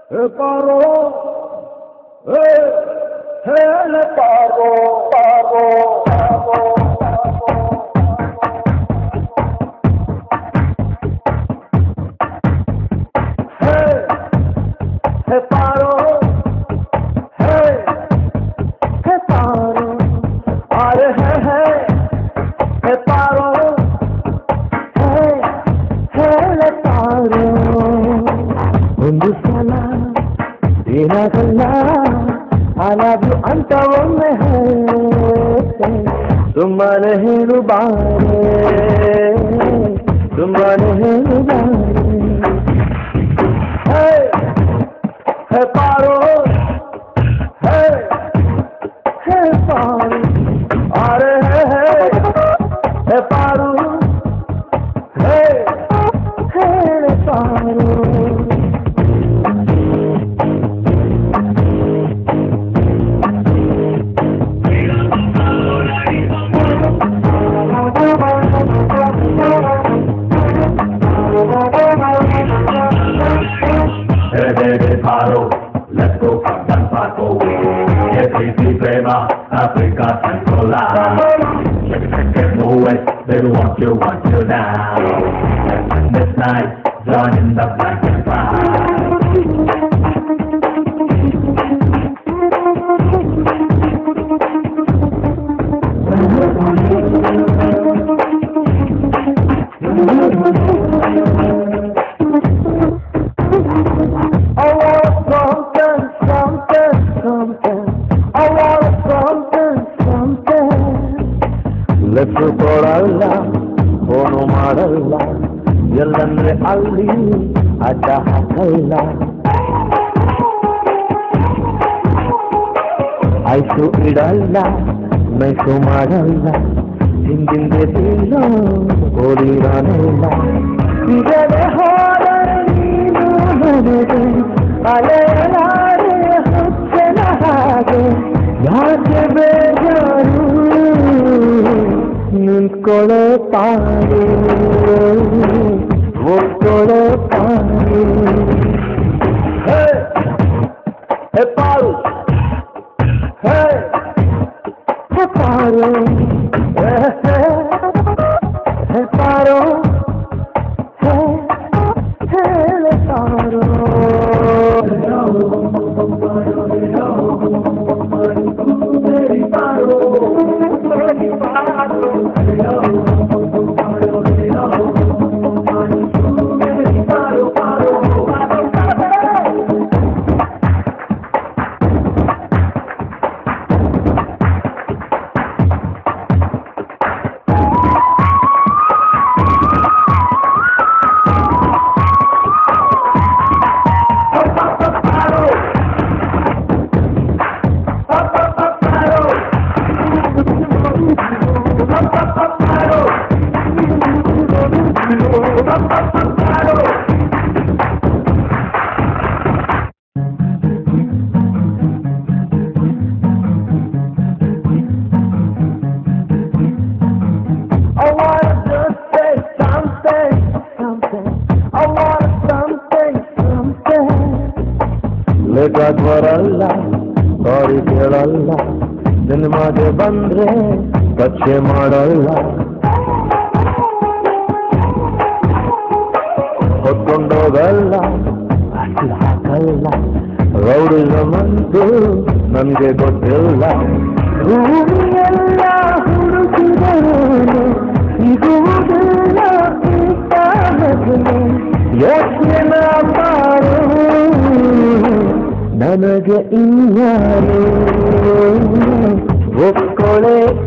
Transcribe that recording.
paro, le paro, paro, paro. I love you ಅಂತವೊಮ್ಮೆ ಸುಮ್ಮನೆ ಹೇಳುಬಾರೆ ಸುಮ್ಮನೆ ಹೇಳುಬಾರೆ ಹೇ Paro hey Paro ಅರೆ hey Paro hey Paro Paro, let's go from San Paco. Every prema, Africa Centrola. Get move it, they want you now. This night, join in the black and letter ಕೊಡಲ್ಲ phone ಮಾಡಲ್ಲ ಎಲ್ಲಂದ್ರೆ ಅಲ್ಲಿ ಅಡ್ಡ ಹಾಕಲ್ಲ ಆಯ್ತು ಇಡಲ್ಲ ಮೆಸು ಮಾಡಲ್ಲ ಹಿಂದಿಂದೆ ಬೀಳೋ ಓಡಿರಲ್ಲ ಇದರ ಹೋದರೆ ನೀನು ನನಗೆ ಅಲೆಯಲಾರೆ ಹುಚ್ಚನ ಹಾಗೆ ಯಾಕೆ ಬೇಜಾರು ನಿಂತ್ಕೊಳ್ಳೋ ಪಾರು ಒಪ್ಕೊಳ್ಳೋ ಪಾರು ಹೇ ಪಾರು ಹೇ ಪಾರು ಹೇ ಪಾರು ಲೇಟಾಗಿ ಬರಲ್ಲ ಸಾರಿ ಕೇಳಲ್ಲ ಸಿನಿಮಾಗೆ ಬಂದ್ರೆ ಪಚ್ಚೆ ಮಾಡಲ್ಲ ಹೊತ್ಕೊಂಡೋಗಲ್ಲ ಅಷ್ಟು ಹಾಕಲ್ಲ ರೌಡಿಸಮಂತೂ ನನ್ಗೆ ಗೊತ್ತಿಲ್ಲ ಭೂಮಿಯೆಲ್ಲ ಹುಡುಕಿದರು ಸಿಗುವುದಿಲ್ಲ ಯೋಚನೆ ಮಾಡು ನನಗೆ ಇನ್ಯಾರು ಒಪ್ಕೊಳ್ಳೆ